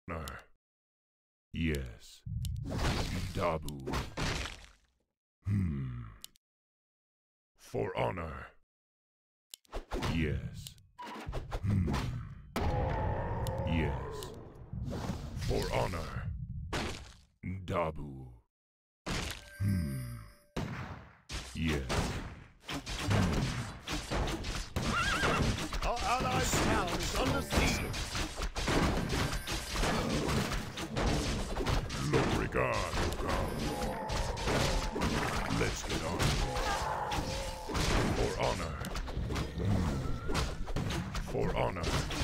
honor. Yes. Dabu. For honor. Yes. Yes. For honor. Dabu. Yes. Our allied town is under siege. Lobregard, let's get on. For honor. For honor.